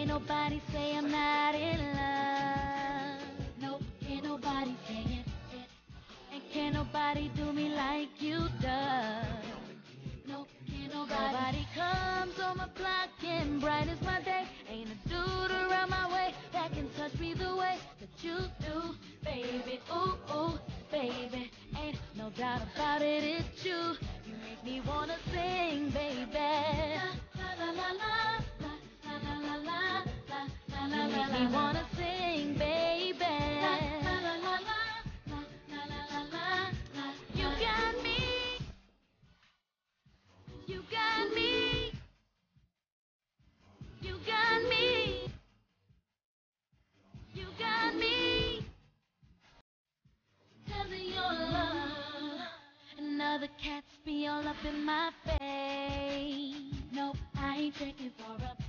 Can't nobody say I'm not in love. Nope, can't nobody say it. And can't nobody do me like you does. Nope, can't nobody comes on my block and brightens my day. Ain't a dude around my way that can touch me the way that you do, baby. Ooh, ooh, baby. Ain't no doubt about it, it's you. You make me wanna sing, baby. La la la la la la la la la la la. You make me wanna sing, baby. La la la la la la la la la la. You got me. You got me. You got me. You got me. Tell me your love. And other cats be all up in my face. Nope, I ain't checking for a